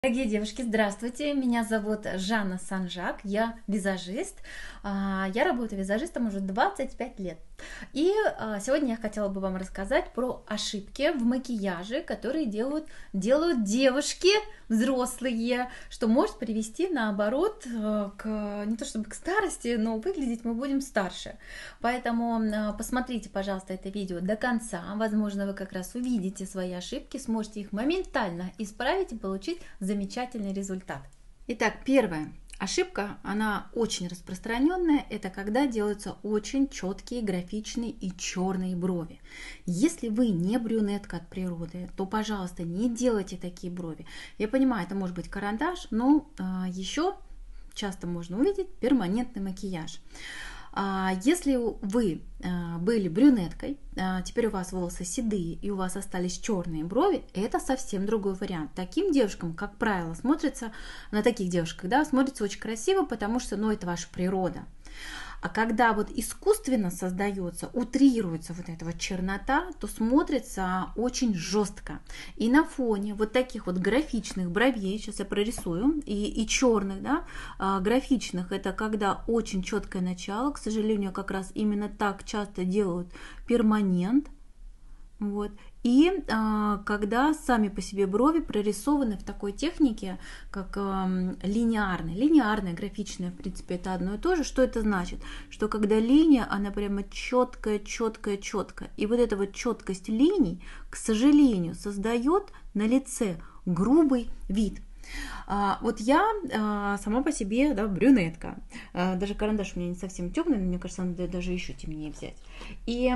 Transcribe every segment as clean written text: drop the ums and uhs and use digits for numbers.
Дорогие девушки, здравствуйте! Меня зовут Жанна Санжак, я визажист. Я работаю визажистом уже 25 лет. И сегодня я хотела бы вам рассказать про ошибки в макияже, которые делают девушки взрослые, что может привести, наоборот, не то чтобы к старости, но выглядеть мы будем старше. Поэтому посмотрите, пожалуйста, это видео до конца. Возможно, вы как раз увидите свои ошибки, сможете их моментально исправить и получить замечательный результат. Итак, первая ошибка, она очень распространенная, это когда делаются очень четкие, графичные и черные брови. Если вы не брюнетка от природы, то, пожалуйста, не делайте такие брови. Я понимаю, это может быть карандаш, но еще часто можно увидеть перманентный макияж. Если вы были брюнеткой, теперь у вас волосы седые и у вас остались черные брови, это совсем другой вариант. Таким девушкам, как правило, смотрится, на таких девушках, да, смотрится очень красиво, потому что, это ваша природа. А когда вот искусственно создается, утрируется вот эта вот чернота, то смотрится очень жестко. И на фоне вот таких вот графичных бровей, сейчас я прорисую, и черных, да, графичных, это когда очень четкое начало, к сожалению, как раз именно так часто делают перманент. Вот. И когда сами по себе брови прорисованы в такой технике, как линейная, графичная, в принципе, это одно и то же. Что это значит? Что когда линия, она прямо четкая. И вот эта вот четкость линий, к сожалению, создает на лице грубый вид. Вот я сама по себе, да, брюнетка. Даже карандаш у меня не совсем темный, но мне кажется, надо даже еще темнее взять. И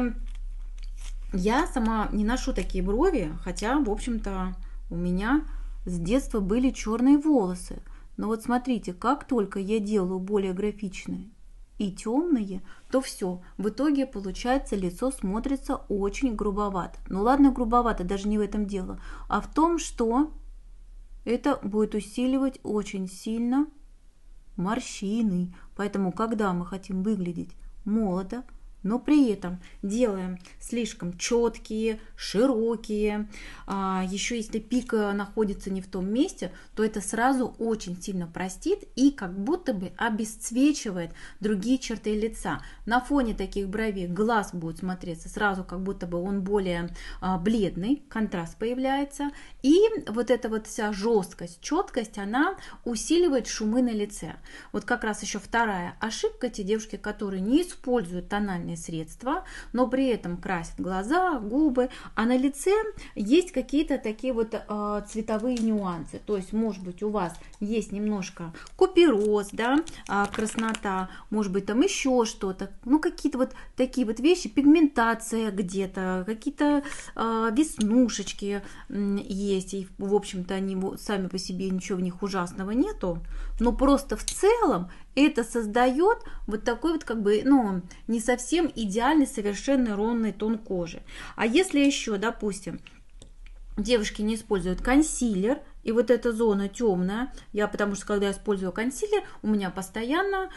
я сама не ношу такие брови, хотя, в общем-то, у меня с детства были черные волосы. Но вот смотрите, как только я делаю более графичные и темные, то все, в итоге получается лицо смотрится очень грубовато. Ну ладно, грубовато, даже не в этом дело, а в том, что это будет усиливать очень сильно морщины. Поэтому, когда мы хотим выглядеть молодо, но при этом делаем слишком четкие, широкие, еще если пик находится не в том месте, то это сразу очень сильно простит и как будто бы обесцвечивает другие черты лица. На фоне таких бровей глаз будет смотреться сразу, как будто бы он более бледный, контраст появляется, и вот эта вот вся жесткость, четкость, она усиливает шумы на лице. Вот как раз еще вторая ошибка, те девушки, которые не используют тональные средства, но при этом красят глаза, губы, а на лице есть какие-то такие вот цветовые нюансы. То есть, может быть, у вас есть немножко купероз, да, краснота, может быть, там еще что-то, какие-то вот такие вот вещи, пигментация где-то, какие-то веснушечки есть, и, в общем-то, они сами по себе, ничего в них ужасного нету, но просто в целом это создает вот такой вот не совсем идеальный, совершенно ровный тон кожи. А если еще, допустим, девушки не используют консилер, и вот эта зона темная, потому что когда я использую консилер, у меня постоянно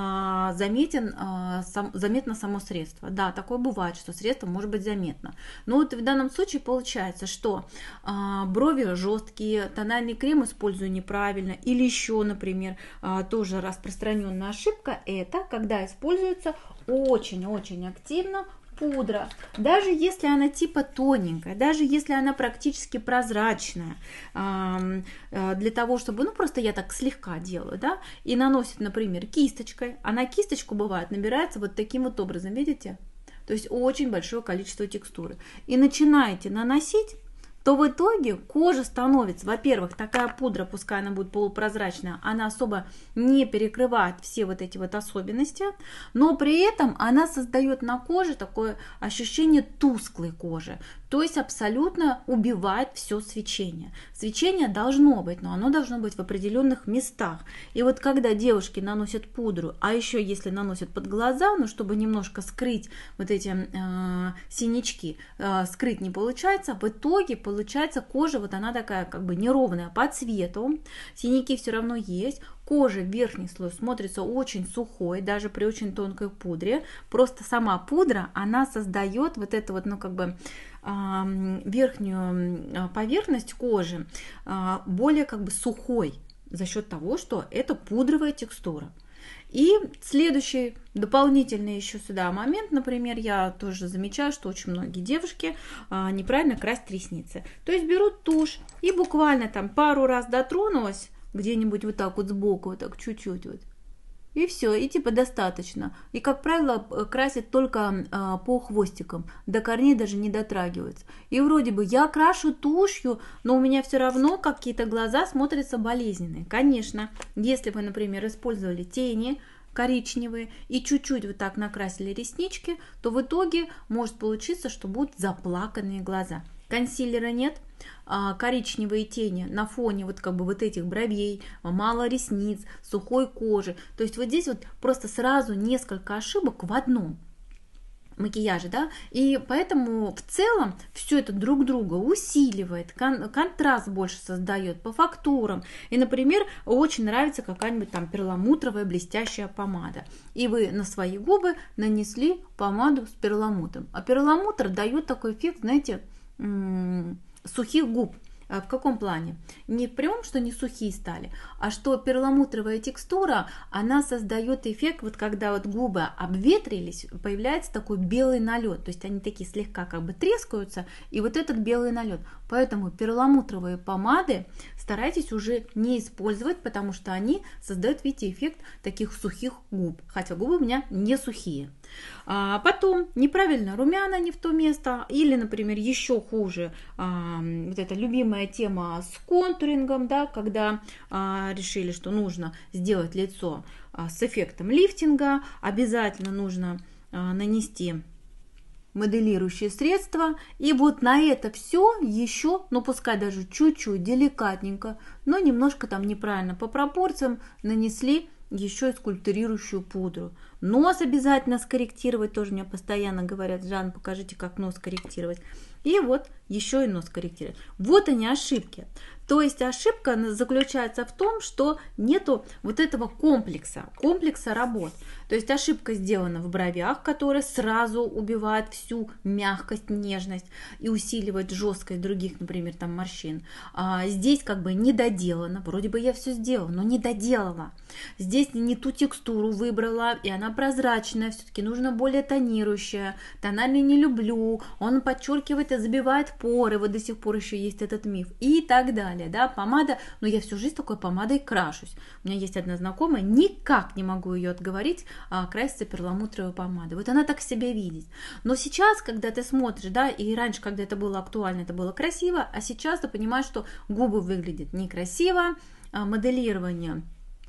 заметно само средство. Да, такое бывает, что средство может быть заметно. Но вот в данном случае получается, что брови жесткие, тональный крем использую неправильно, или еще, например, тоже распространенная ошибка, это когда используется очень-очень активно пудра, даже если она типа тоненькая, даже если она практически прозрачная, для того, чтобы, просто я так слегка делаю, да, и наносит, например, кисточкой, а на кисточку бывает набирается вот таким вот образом, видите? То есть очень большое количество текстуры. И начинаете наносить, то в итоге кожа становится, во-первых, такая пудра, пускай она будет полупрозрачная, она особо не перекрывает все вот эти вот особенности, но при этом она создает на коже такое ощущение тусклой кожи, то есть абсолютно убивает все свечение. Свечение должно быть, но оно должно быть в определенных местах. И вот когда девушки наносят пудру, а еще если наносят под глаза, чтобы немножко скрыть вот эти синячки, скрыть не получается, в итоге получается кожа, вот она такая неровная по цвету, синяки все равно есть, кожа, верхний слой смотрится очень сухой, даже при очень тонкой пудре, просто сама пудра, она создает вот это вот, верхнюю поверхность кожи более как бы сухой за счет того, что это пудровая текстура. И следующий дополнительный еще сюда момент, например, я тоже замечаю, что очень многие девушки неправильно красят ресницы. То есть берут тушь и буквально там пару раз дотронулась где-нибудь вот так вот сбоку, вот так чуть-чуть вот. И все, и типа достаточно. И, как правило, красят только по хвостикам, до корней даже не дотрагиваются. И вроде бы я крашу тушью, но у меня все равно какие-то глаза смотрятся болезненные. Конечно, если вы, например, использовали тени коричневые и чуть-чуть вот так накрасили реснички, то в итоге может получиться, что будут заплаканные глаза. Консилера нет, коричневые тени на фоне вот как бы вот этих бровей, мало ресниц, сухой кожи. То есть вот здесь вот просто сразу несколько ошибок в одном макияже, да, и поэтому в целом все это друг друга усиливает, контраст больше создает по фактурам. И, например, очень нравится какая-нибудь там перламутровая блестящая помада, и вы на свои губы нанесли помаду с перламутром, а перламутр дает такой эффект, знаете, сухих губ. В каком плане? Не в прямом, что не сухие стали, а что перламутровая текстура, она создает эффект, вот когда вот губы обветрились, появляется такой белый налет, то есть они такие слегка как бы трескаются, и вот этот белый налет. Поэтому перламутровые помады старайтесь уже не использовать, потому что они создают, видите, эффект таких сухих губ, хотя губы у меня не сухие. Потом неправильно румяна не в то место, или, например, еще хуже, вот эта любимая тема с контурингом, да, когда решили, что нужно сделать лицо с эффектом лифтинга, обязательно нужно нанести моделирующие средства, и вот на это все еще, ну пускай даже чуть-чуть деликатненько, но немножко там неправильно по пропорциям нанесли еще и скульптурирующую пудру. Нос обязательно скорректировать, тоже мне постоянно говорят: Жан, покажите, как нос корректировать. И вот еще и нос корректировать. Вот они ошибки. То есть ошибка заключается в том, что нету вот этого комплекса работ. То есть ошибка сделана в бровях, которая сразу убивает всю мягкость, нежность и усиливает жесткость других, например, там морщин. Здесь как бы не доделано. Вроде бы я все сделала, но не доделала. Здесь не ту текстуру выбрала, и она прозрачная. Все-таки нужно более тонирующая. Тональный не люблю. Он подчеркивает и забивает поры. Вот до сих пор еще есть этот миф. И так далее. Да, помада, но я всю жизнь такой помадой крашусь. У меня есть одна знакомая, никак не могу ее отговорить краситься перламутровой помадой. Вот она так себя видит. Но сейчас, когда ты смотришь, да, и раньше, когда это было актуально, это было красиво, а сейчас ты понимаешь, что губы выглядят некрасиво, моделирование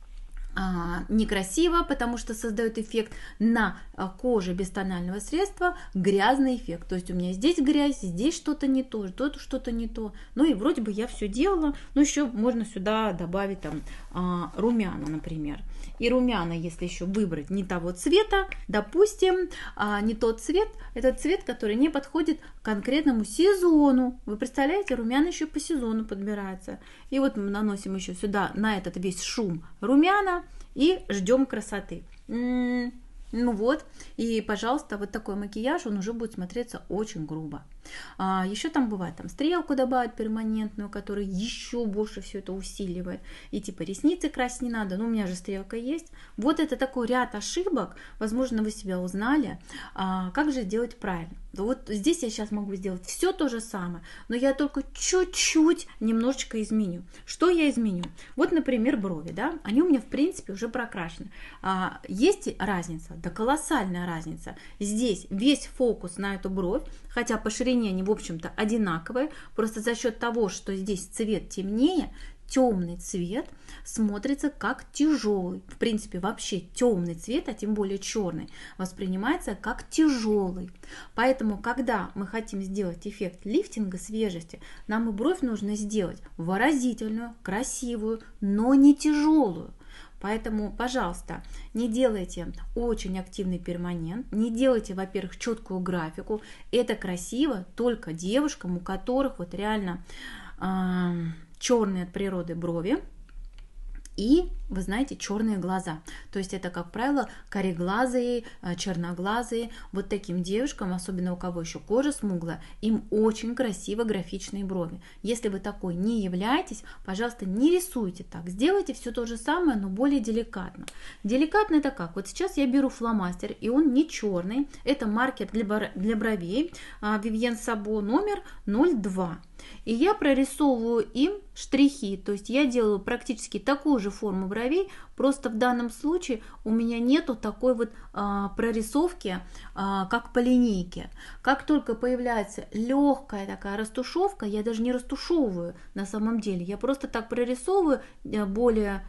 некрасиво, потому что создает эффект на коже без тонального средства, грязный эффект. То есть у меня здесь грязь, здесь что-то не то, тут что-то не то. Ну и вроде бы я все делала, но еще можно сюда добавить там румяна, например. И румяна, если еще выбрать не того цвета, допустим, не тот цвет, этот цвет, который не подходит к конкретному сезону. Вы представляете, румяна еще по сезону подбираются. И вот мы наносим еще сюда на этот весь шум румяна и ждем красоты. Ну вот, и, пожалуйста, вот такой макияж, он уже будет смотреться очень грубо. Еще там бывает там стрелку добавить перманентную, которая еще больше все это усиливает. И типа ресницы красить не надо, но у меня же стрелка есть. Вот это такой ряд ошибок, возможно, вы себя узнали. Как же сделать правильно? Вот здесь я сейчас могу сделать все то же самое, но я только чуть-чуть немножечко изменю. Что я изменю? Вот, например, брови, да, они у меня в принципе уже прокрашены. Есть разница? Да колоссальная разница. Здесь весь фокус на эту бровь, хотя по ширине они, в общем-то, одинаковые, просто за счет того, что здесь цвет темнее, темный цвет смотрится как тяжелый. В принципе, вообще темный цвет, а тем более черный, воспринимается как тяжелый. Поэтому, когда мы хотим сделать эффект лифтинга, свежести, нам и бровь нужно сделать выразительную, красивую, но не тяжелую. Поэтому, пожалуйста, не делайте очень активный перманент, не делайте, во-первых, четкую графику. Это красиво только девушкам, у которых вот реально черные от природы брови. И, вы знаете, черные глаза. То есть это, как правило, кореглазые, черноглазые. Вот таким девушкам, особенно у кого еще кожа смуглая, им очень красиво графичные брови. Если вы такой не являетесь, пожалуйста, не рисуйте так. Сделайте все то же самое, но более деликатно. Деликатно это как? Вот сейчас я беру фломастер, и он не черный. Это маркер для бровей Vivienne Sabo номер 02. И я прорисовываю им штрихи, то есть я делаю практически такую же форму бровей, просто в данном случае у меня нету такой вот прорисовки, как по линейке. Как только появляется легкая такая растушевка, я даже не растушевываю на самом деле, я просто так прорисовываю более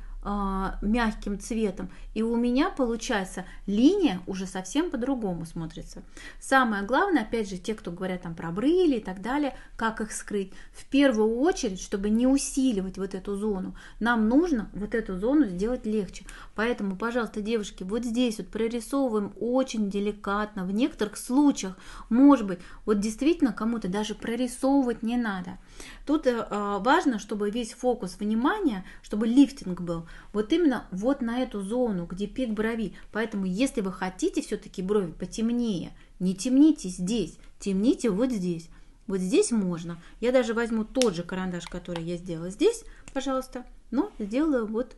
мягким цветом, и у меня получается линия уже совсем по-другому смотрится. Самое главное, опять же, те, кто говорят там про брыли и так далее, как их скрыть, в первую очередь, чтобы не усиливать вот эту зону, нам нужно вот эту зону сделать легче. Поэтому, пожалуйста, девушки, вот здесь вот прорисовываем очень деликатно. В некоторых случаях, может быть, вот действительно кому-то даже прорисовывать не надо. Тут важно, чтобы весь фокус внимания, чтобы лифтинг был вот именно вот на эту зону, где пик брови. Поэтому, если вы хотите все-таки брови потемнее, не темните здесь, темните вот здесь. Вот здесь можно. Я даже возьму тот же карандаш, который я сделала здесь, пожалуйста, но сделаю вот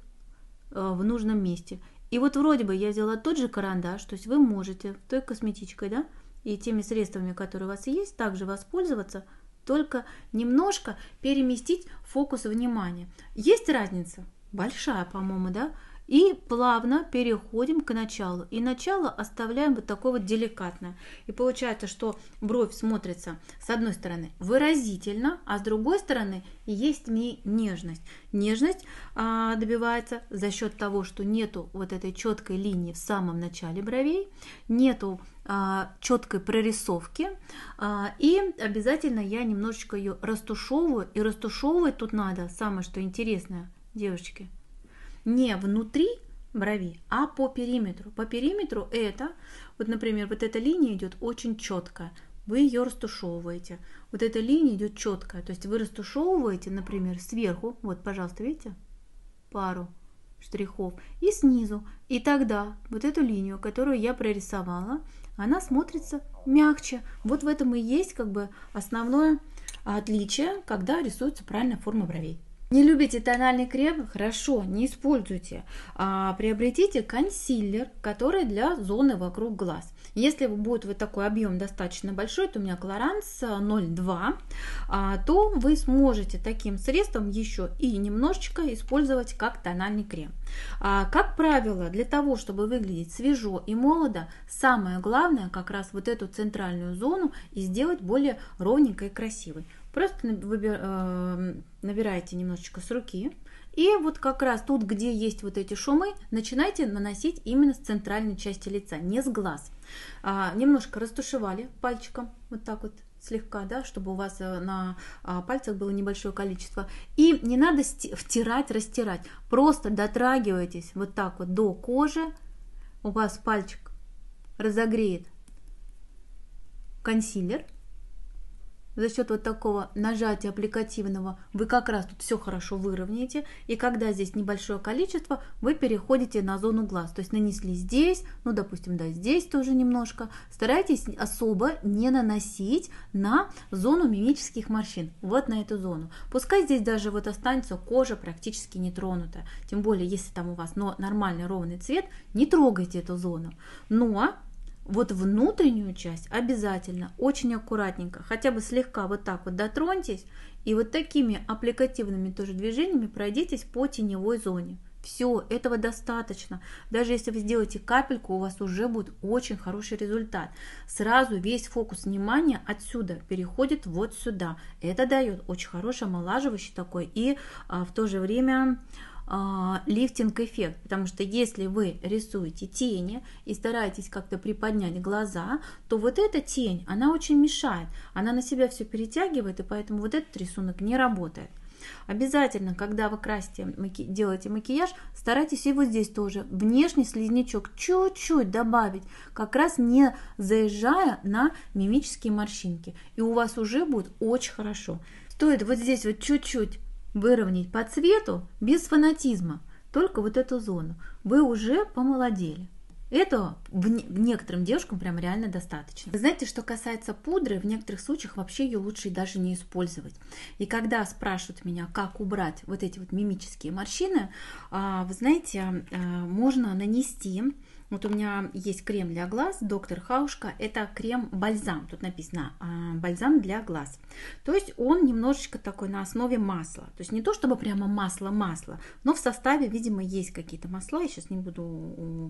в нужном месте. И вот вроде бы я взяла тот же карандаш, то есть вы можете той косметичкой, да, и теми средствами, которые у вас есть, также воспользоваться, только немножко переместить фокус внимания. Есть разница? Большая, по-моему, да? И плавно переходим к началу. И начало оставляем вот такое вот деликатное. И получается, что бровь смотрится с одной стороны выразительно, а с другой стороны есть в ней нежность. Нежность добивается за счет того, что нету вот этой четкой линии в самом начале бровей, нету четкой прорисовки, и обязательно я немножечко ее растушевываю. И растушевывать тут надо, самое что интересное, девушки, не внутри брови, а по периметру. По периметру это, вот, например, вот эта линия идет очень четкая, вы ее растушевываете. Вот эта линия идет четкая, то есть вы растушевываете, например, сверху, вот, пожалуйста, видите, пару штрихов, и снизу. И тогда вот эту линию, которую я прорисовала, она смотрится мягче. Вот в этом и есть как бы основное отличие, когда рисуется правильная форма бровей. Не любите тональный крем? Хорошо, не используйте. Приобретите консилер, который для зоны вокруг глаз. Если будет вот такой объем достаточно большой, то у меня Clarins 0,2, то вы сможете таким средством еще и немножечко использовать как тональный крем. Как правило, для того, чтобы выглядеть свежо и молодо, самое главное как раз вот эту центральную зону и сделать более ровненькой и красивой. Просто набираете немножечко с руки, и вот как раз тут, где есть вот эти шумы, начинайте наносить именно с центральной части лица, не с глаз. Немножко растушевали пальчиком, вот так вот слегка, да, чтобы у вас на пальцах было небольшое количество. И не надо втирать, растирать, просто дотрагивайтесь вот так вот до кожи, у вас пальчик разогреет консилер. За счет вот такого нажатия аппликативного вы как раз тут все хорошо выровняете. И когда здесь небольшое количество, вы переходите на зону глаз. То есть нанесли здесь, ну допустим, да, здесь тоже немножко. Старайтесь особо не наносить на зону мимических морщин. Вот на эту зону. Пускай здесь даже вот останется кожа практически не тронутая. Тем более, если там у вас нормальный ровный цвет, не трогайте эту зону. Но вот внутреннюю часть обязательно, очень аккуратненько, хотя бы слегка вот так вот дотроньтесь и вот такими аппликативными тоже движениями пройдитесь по теневой зоне. Все, этого достаточно. Даже если вы сделаете капельку, у вас уже будет очень хороший результат. Сразу весь фокус внимания отсюда переходит вот сюда. Это дает очень хороший омолаживающий такой и в то же время лифтинг эффект, потому что если вы рисуете тени и стараетесь как-то приподнять глаза, то вот эта тень, она очень мешает, она на себя все перетягивает, и поэтому вот этот рисунок не работает. Обязательно, когда вы красите, делаете макияж, старайтесь и вот здесь тоже внешний слизнячок чуть-чуть добавить, как раз не заезжая на мимические морщинки, и у вас уже будет очень хорошо. Стоит вот здесь вот чуть-чуть выровнять по цвету без фанатизма. только вот эту зону, вы уже помолодели. Это некоторым девушкам прям реально достаточно. Вы знаете, что касается пудры, в некоторых случаях вообще ее лучше даже не использовать. И когда спрашивают меня, как убрать вот эти вот мимические морщины, вы знаете, можно нанести. Вот у меня есть крем для глаз, доктор Хаушка, это крем-бальзам, тут написано бальзам для глаз. То есть он немножечко такой на основе масла, то есть не то чтобы прямо масло-масло, но в составе, видимо, есть какие-то масла, я сейчас не буду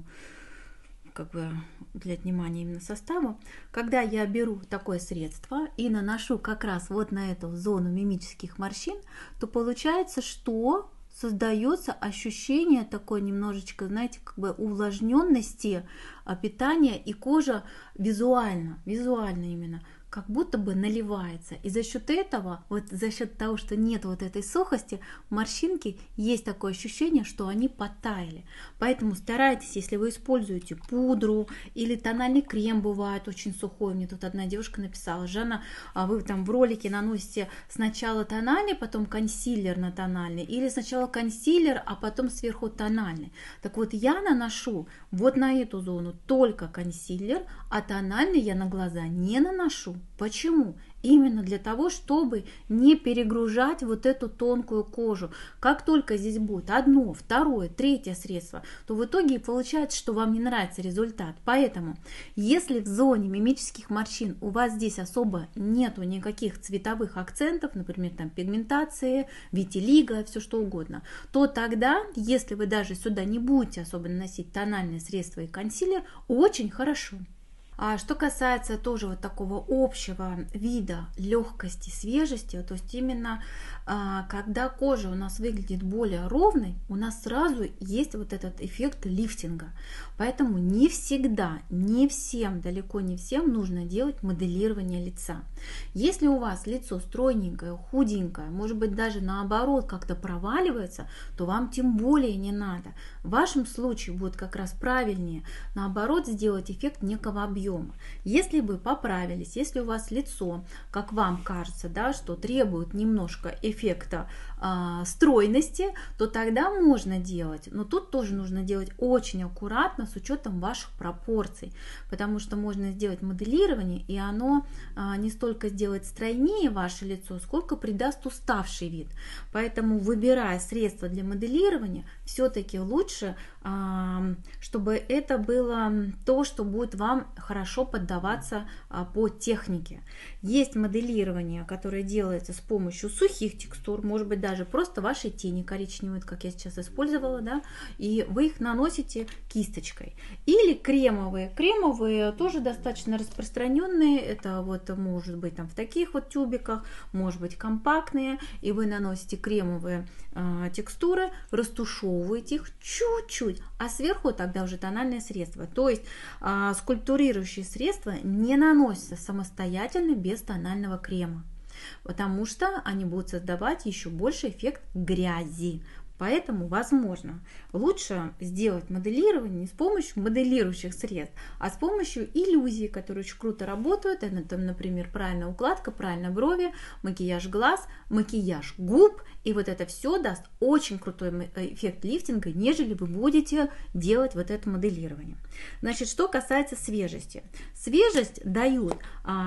как бы уделять внимание именно составу. Когда я беру такое средство и наношу как раз вот на эту зону мимических морщин, то получается, что создается ощущение такой немножечко, знаете, как бы увлажненности питания, и кожа визуально именно, как будто бы наливается. И за счет этого, вот за счет того, что нет вот этой сухости, морщинки, есть такое ощущение, что они подтаяли. Поэтому старайтесь, если вы используете пудру или тональный крем, бывает очень сухой. Мне тут одна девушка написала: Жанна, вы там в ролике наносите сначала тональный, потом консилер на тональный, или сначала консилер, а потом сверху тональный. Так вот, я наношу вот на эту зону только консилер, а тональный я на глаза не наношу. Почему? Именно для того, чтобы не перегружать вот эту тонкую кожу. Как только здесь будет одно, второе, третье средство, то в итоге получается, что вам не нравится результат. Поэтому, если в зоне мимических морщин у вас здесь особо нету никаких цветовых акцентов, например, там пигментации, витилиго, все что угодно, то тогда, если вы даже сюда не будете особо наносить тональные средства и консилер, очень хорошо. А что касается тоже вот такого общего вида легкости, свежести, то есть именно когда кожа у нас выглядит более ровной, у нас сразу есть вот этот эффект лифтинга. Поэтому не всегда, не всем, далеко не всем нужно делать моделирование лица. Если у вас лицо стройненькое, худенькое, может быть даже наоборот как-то проваливается, то вам тем более не надо. В вашем случае будет как раз правильнее наоборот сделать эффект некого объема. Если вы поправились, если у вас лицо, как вам кажется, да, что требует немножко эффекта стройности, то тогда можно делать. Но тут тоже нужно делать очень аккуратно с учетом ваших пропорций, потому что можно сделать моделирование, и оно не столько сделает стройнее ваше лицо, сколько придаст уставший вид. Поэтому, выбирая средства для моделирования, все-таки лучше, чтобы это было то, что будет вам хорошо поддаваться по технике. Есть моделирование, которое делается с помощью сухих текстур, может быть даже просто вашей тени коричневой, как я сейчас использовала, да, и вы их наносите кисточкой. Или кремовые. Кремовые тоже достаточно распространенные, это вот может быть там в таких вот тюбиках, может быть компактные, и вы наносите кремовые текстуры, растушевываете их чуть-чуть, а сверху тогда уже тональное средство. То есть скульптурирующие средства не наносятся самостоятельно без тонального крема, потому что они будут создавать еще больше эффект грязи. Поэтому, возможно, лучше сделать моделирование не с помощью моделирующих средств, а с помощью иллюзий, которые очень круто работают. Это, например, правильная укладка, правильно брови, макияж глаз, макияж губ. И вот это все даст очень крутой эффект лифтинга, нежели вы будете делать вот это моделирование. Значит, что касается свежести. Свежесть дают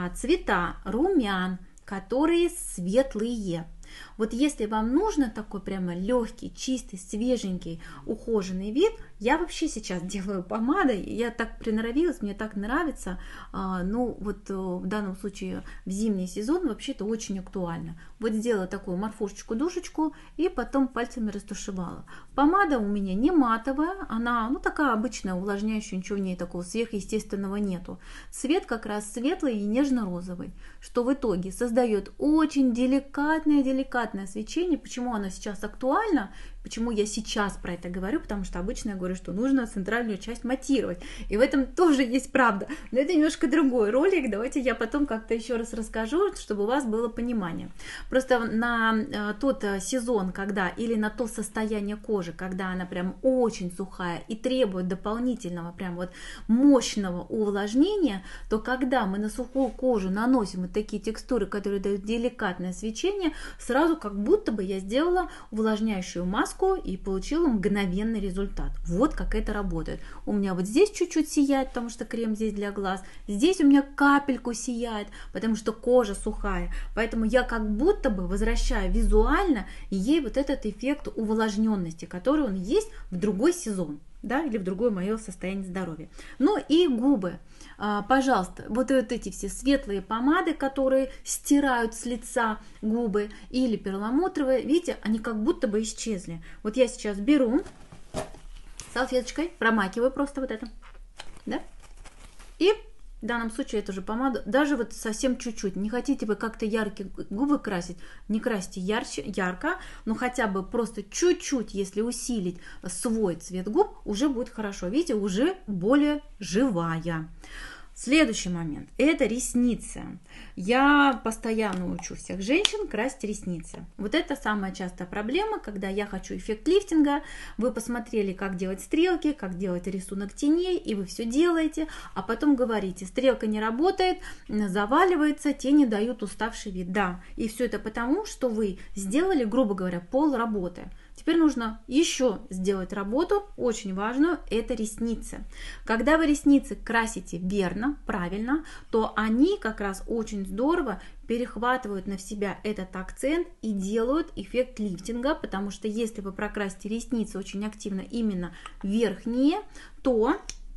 цвета румян, которые светлые. Вот если вам нужно такой прямо легкий, чистый, свеженький, ухоженный вид, я вообще сейчас делаю помадой, я так приноровилась, мне так нравится, ну вот в данном случае в зимний сезон вообще это очень актуально. Вот сделала такую морфушечку-душечку и потом пальцами растушевала. Помада у меня не матовая, она ну такая обычная, увлажняющая, ничего в ней такого сверхъестественного нету. Цвет как раз светлый и нежно-розовый, что в итоге создает очень деликатное свечение. Почему оно сейчас актуально? Почему я сейчас про это говорю? Потому что обычно я говорю, что нужно центральную часть матировать. И в этом тоже есть правда. Но это немножко другой ролик. Давайте я потом как-то еще раз расскажу, чтобы у вас было понимание. Просто на тот сезон, когда или на то состояние кожи, когда она прям очень сухая и требует дополнительного прям вот мощного увлажнения, то когда мы на сухую кожу наносим вот такие текстуры, которые дают деликатное свечение, сразу как будто бы я сделала увлажняющую маску краску и получила мгновенный результат. Вот как это работает. У меня вот здесь чуть-чуть сияет, потому что крем здесь для глаз. Здесь у меня капельку сияет, потому что кожа сухая. Поэтому я как будто бы возвращаю визуально ей вот этот эффект увлажненности, который он есть в другой сезон, да, или в другое мое состояние здоровья. Ну и губы. Пожалуйста, вот эти все светлые помады, которые стирают с лица губы, или перламутровые, видите, они как будто бы исчезли. Вот я сейчас беру салфеточкой, промакиваю просто вот это, да, и в данном случае эту же помаду, даже вот совсем чуть-чуть, не хотите вы как-то яркие губы красить, не красьте ярко, но хотя бы просто чуть-чуть, если усилить свой цвет губ, уже будет хорошо, видите, уже более живая. Следующий момент – это ресницы. Я постоянно учу всех женщин красить ресницы. Вот это самая частая проблема, когда я хочу эффект лифтинга. Вы посмотрели, как делать стрелки, как делать рисунок теней, и вы все делаете, а потом говорите, стрелка не работает, заваливается, тени дают уставший вид. Да, и все это потому, что вы сделали, грубо говоря, пол работы. Теперь нужно еще сделать работу, очень важную, это ресницы. Когда вы ресницы красите верно, правильно, то они как раз очень здорово перехватывают на себя этот акцент и делают эффект лифтинга, потому что если вы прокрасите ресницы очень активно именно верхние, то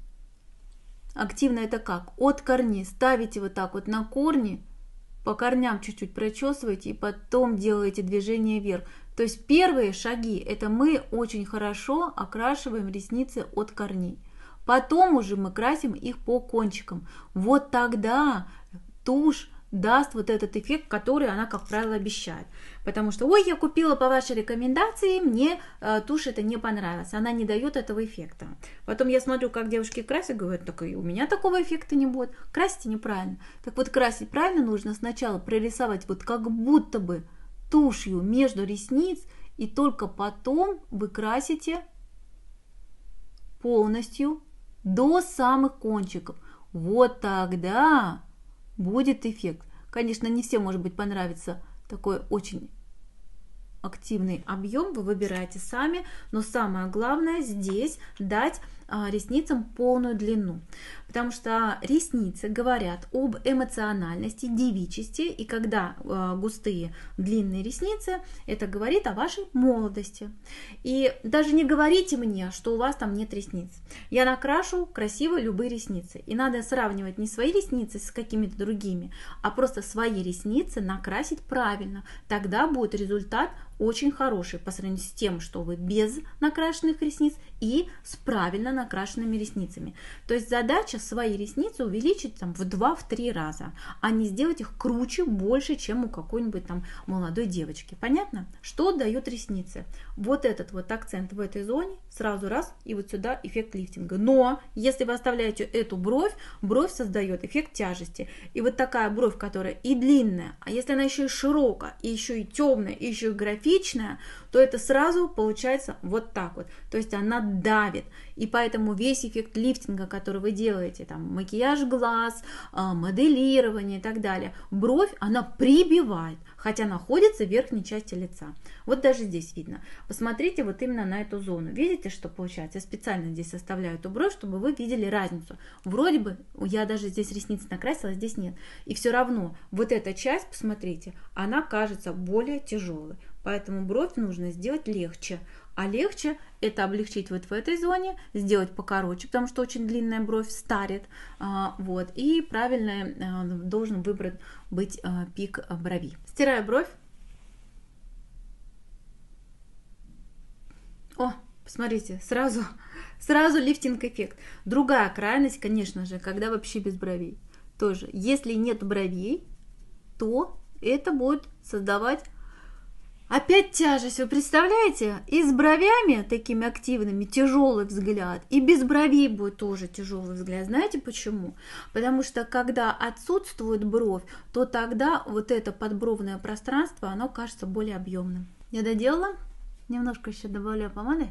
активно это как? От корней ставите вот так вот на корни, по корням чуть-чуть прочесываете и потом делаете движение вверх. То есть первые шаги – это мы очень хорошо окрашиваем ресницы от корней. Потом уже мы красим их по кончикам. Вот тогда тушь даст вот этот эффект, который она, как правило, обещает. Потому что, ой, я купила по вашей рекомендации, мне тушь это не понравилась. Она не дает этого эффекта. Потом я смотрю, как девушки красят, говорят, так и у меня такого эффекта не будет. Красите неправильно. Так вот, красить правильно нужно сначала прорисовать вот как будто бы тушью между ресниц, и только потом вы красите полностью до самых кончиков. Вот тогда будет эффект. Конечно, не всем, может быть, понравится такой очень активный объем, вы выбираете сами, но самое главное здесь дать ресницам полную длину, потому что ресницы говорят об эмоциональности, девичести, и когда густые длинные ресницы, это говорит о вашей молодости. И даже не говорите мне, что у вас там нет ресниц. Я накрашу красиво любые ресницы, и надо сравнивать не свои ресницы с какими-то другими, а просто свои ресницы накрасить правильно, тогда будет результат очень хороший по сравнению с тем, что вы без накрашенных ресниц и с правильно накрашенными ресницами. То есть задача свои ресницы увеличить там в 2-3 раза, а не сделать их круче, больше, чем у какой-нибудь там молодой девочки. Понятно? Что дают ресницы? Вот этот вот акцент в этой зоне, сразу раз, и вот сюда эффект лифтинга. Но если вы оставляете эту бровь, бровь создает эффект тяжести. И вот такая бровь, которая и длинная, а если она еще и широкая, и еще и темная, и еще и графичная, то это сразу получается вот так вот. То есть она давит. И поэтому весь эффект лифтинга, который вы делаете, там макияж глаз, моделирование и так далее, бровь, она прибивает, хотя находится в верхней части лица. Вот даже здесь видно. Посмотрите вот именно на эту зону. Видите, что получается? Я специально здесь составляю эту бровь, чтобы вы видели разницу. Вроде бы я даже здесь ресницы накрасила, здесь нет. И все равно вот эта часть, посмотрите, она кажется более тяжелой. Поэтому бровь нужно сделать легче. А легче это облегчить вот в этой зоне, сделать покороче, потому что очень длинная бровь старит. Вот. И правильно должен выбрать быть пик брови. Стираю бровь. О, посмотрите, сразу лифтинг-эффект. Другая крайность, конечно же, когда вообще без бровей. Тоже, если нет бровей, то это будет создавать опять тяжесть. Вы представляете? И с бровями такими активными тяжелый взгляд, и без бровей будет тоже тяжелый взгляд. Знаете почему? Потому что когда отсутствует бровь, то тогда вот это подбровное пространство, оно кажется более объемным. Я доделала. Немножко еще добавляю помады.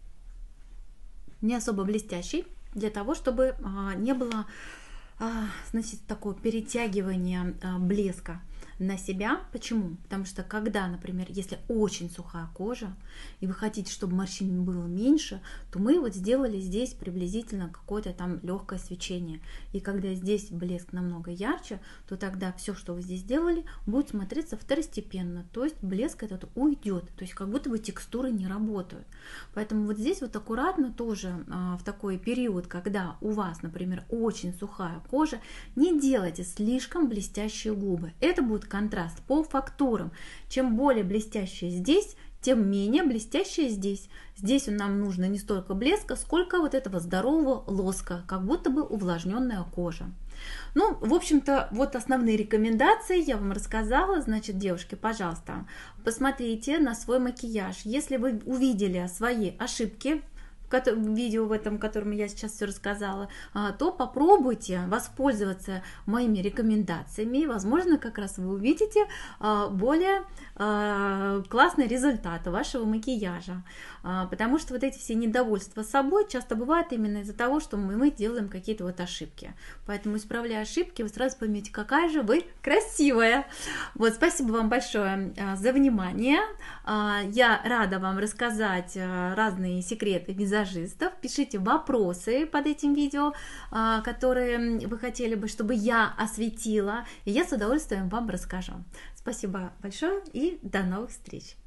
Не особо блестящий, для того, чтобы не было, значит, такого перетягивания блеска. на себя. Почему? Потому что когда, например, если очень сухая кожа, и вы хотите, чтобы морщин было меньше, то мы вот сделали здесь приблизительно какое-то там легкое свечение. И когда здесь блеск намного ярче, то тогда все, что вы здесь делали, будет смотреться второстепенно. То есть блеск этот уйдет. То есть как будто бы текстуры не работают. Поэтому вот здесь вот аккуратно тоже в такой период, когда у вас, например, очень сухая кожа, не делайте слишком блестящие губы. Это будет контраст по фактурам. Чем более блестящие здесь, тем менее блестящие здесь. Здесь нам нужно не столько блеска, сколько вот этого здорового лоска, как будто бы увлажненная кожа. Ну, в общем-то, вот основные рекомендации я вам рассказала. Значит, девушки, пожалуйста, посмотрите на свой макияж. Если вы увидели свои ошибки, видео в этом, котором я сейчас все рассказала, то попробуйте воспользоваться моими рекомендациями. Возможно, как раз вы увидите более классный результат вашего макияжа. Потому что вот эти все недовольства собой часто бывают именно из-за того, что мы делаем какие-то вот ошибки. Поэтому, исправляя ошибки, вы сразу поймете, какая же вы красивая. Вот, спасибо вам большое за внимание. Я рада вам рассказать разные секреты визажистов. Пишите вопросы под этим видео, которые вы хотели бы, чтобы я осветила, и я с удовольствием вам расскажу. Спасибо большое и до новых встреч!